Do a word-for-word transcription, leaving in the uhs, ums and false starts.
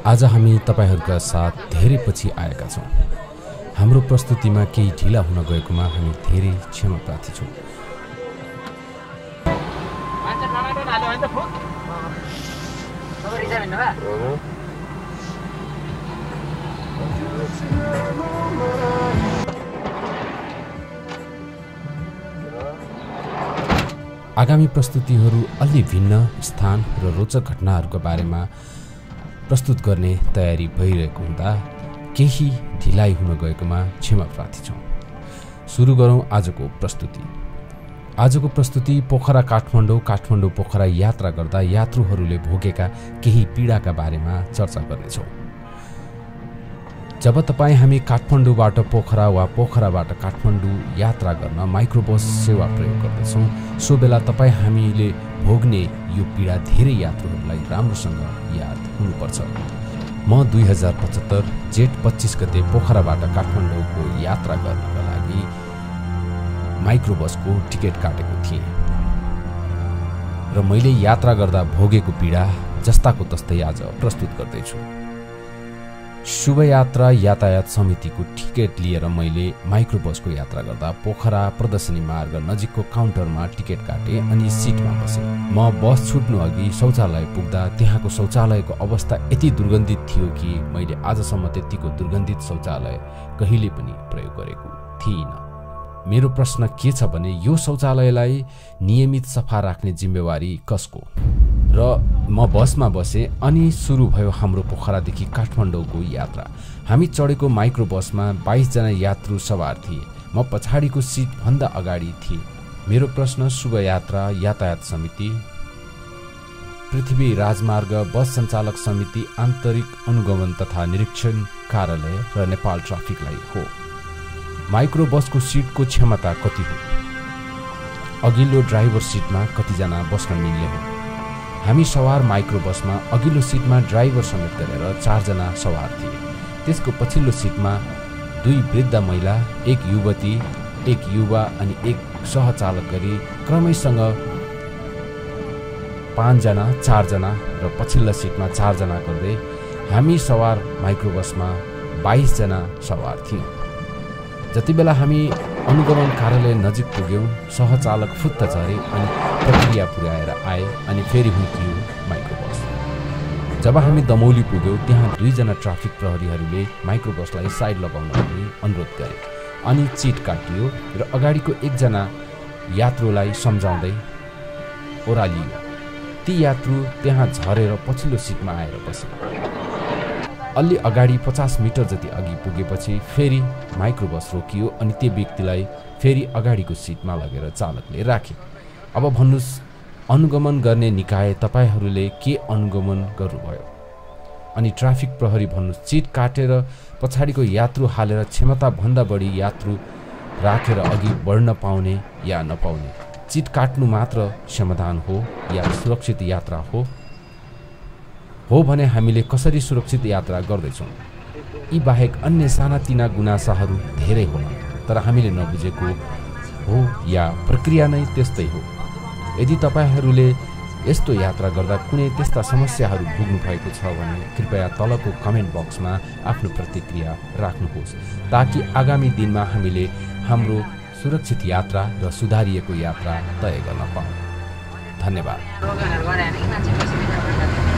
आज हामी तपाईहरुका साथ धेरै पछि आएका छौं। हाम्रो प्रस्तुतिमा केही ढिला हुन गएकोमा हामी धेरै क्षमा प्रार्थी छौं। आगामी प्रस्तुतिहरू अलि भिन्न स्थान र रोचक घटनाहरूका बारेमा प्रस्तुत गर्ने तयारी भइरहेको हुँदा केही ढिलाइ हुन गएकोमा क्षमा प्रार्थी छौं। सुरु गरौं आजको प्रस्तुति। आजको प्रस्तुति पोखरा काठमाडौँ काठमाडौँ पोखरा यात्रा गर्दा यात्रुहरूले भोगेका केही पीडाका बारेमा चर्चा गर्नेछौं। जब तपाईं हामी काठमाडौँबाट पोखरा वा पोखराबाट काठमाडौँ यात्रा गर्न माइक्रोबस सेवा प्रयोग गर्दछौं, सो बेला तपाईं हामीले भोग्ने यो पीडा धेरै यात्रुहरूलाई राम्रोसँग याद हुनुपर्छ। म दुई हजार पचहत्तर जेठ पच्चीस गते पोखराबाट काठमाडौँको यात्रा गर्नका लागि माइक्रोबसको टिकट काटेको थिएँ र मैले यात्रा गर्दा भोगेको पीडा जस्ताको तस्तै आज प्रस्तुत गर्दैछु। शुभ यात्रा यातायात समितिको टिकट लिएर मैले माइक्रोबसको यात्रा गर्दा पोखरा प्रदर्शनी मार्ग नजिकको काउन्टरमा टिकट काटे अनि सिटमा बसेँ। म बस छुट्नु अघि शौचालय पुग्दा त्यहाँको शौचालयको अवस्था यति दुर्गन्धित थियो कि मैले आजसम्म त्यतिको दुर्गन्धित शौचालय कहिले पनि प्रयोग गरेको थिइनँ। मेरो प्रश्न के छ भने यो शौचालयलाई नियमित सफा राख्ने जिम्मेवारी कसको? र म बसमा बसेँ अनि सुरु भयो हाम्रो पोखरादेखि काठमाडौँको यात्रा। हामी चढेको माइक्रो बसमा बाइस जना यात्रु सवार थिए। म पछाडिको सिट भन्दा अगाडि थिएँ। मेरो प्रश्न शुभ यात्रा यातायात समिति, पृथ्वी राजमार्ग बस सञ्चालक समिति, आन्तरिक अनुगमन तथा निरीक्षण कार्यालय र नेपाल ट्राफिकलाई हो। माइक्रो बसको सिटको क्षमता कति हो? अघिल्लो ड्राइभर सिटमा कतिजना बस्न मिल्ने हो? हामी सवार माइक्रो बसमा अघिल्लो सिटमा ड्राइभर समेत गरेर चारजना सवार थिए। त्यसको पछिल्लो सिटमा दुई वृद्ध महिला, एक युवती, एक युवा अनि एक सहचालक गरी क्रमैसँग पाँचजना, चारजना र पछिल्ला सिटमा चारजना गर्दै हामी सवार माइक्रो बसमा बाइस जना सवार थियौँ। जति बेला हामी अनुगमन कार्यालय नजिक पुग्यौं, सहचालक फुत्त झरे अनि प्रक्रिया पुर्याएर आए अनि फेरि हुर्कियो माइक्रो बस। जब हामी दमौली पुग्यौं, त्यहाँ दुईजना ट्राफिक प्रहरीहरूले माइक्रो बसलाई साइड लगाउन पनि अनुरोध गरे अनि चिट काटियो र अगाडिको एकजना यात्रुलाई सम्झाउँदै ओह्रालियो। ती यात्रु त्यहाँ झरेर पछिल्लो सिटमा आएर बसे। अलि अगाडि पचास मिटर जति अघि पुगेपछि फेरि माइक्रो बस रोकियो अनि त्यो व्यक्तिलाई फेरि अगाडिको सिटमा लगेर चालकले राखे। अब भन्नुस्, अनुगमन गर्ने निकाय तपाईहरूले के अनुगमन गर्नुभयो? अनि ट्राफिक प्रहरी भन्नुस्, चिट काटेर पछाडिको यात्रु हालेर क्षमता भन्दा बढी यात्रु राखेर अघि बढ्न पाउने या नपाउने? चिट काट्नु मात्र समाधान हो या सुरक्षित यात्रा हो? हो भने हामीले कसरी सुरक्षित यात्रा गर्दैछौँ? यी बाहेक अन्य सानातिना गुनासाहरू धेरै होला, तर हामीले नबुझेको हो या प्रक्रिया नै त्यस्तै हो। यदि तपाईहरूले यस्तो यात्रा गर्दा कुनै त्यस्ता समस्याहरू भोग्नु भएको छ भने कृपया तलको कमेन्ट बक्समा आफ्नो प्रतिक्रिया राख्नुहोस्, ताकि आगामी दिनमा हामीले हाम्रो सुरक्षित यात्रा र सुधारिएको यात्रा तय गर्न पाऊँ। धन्यवाद।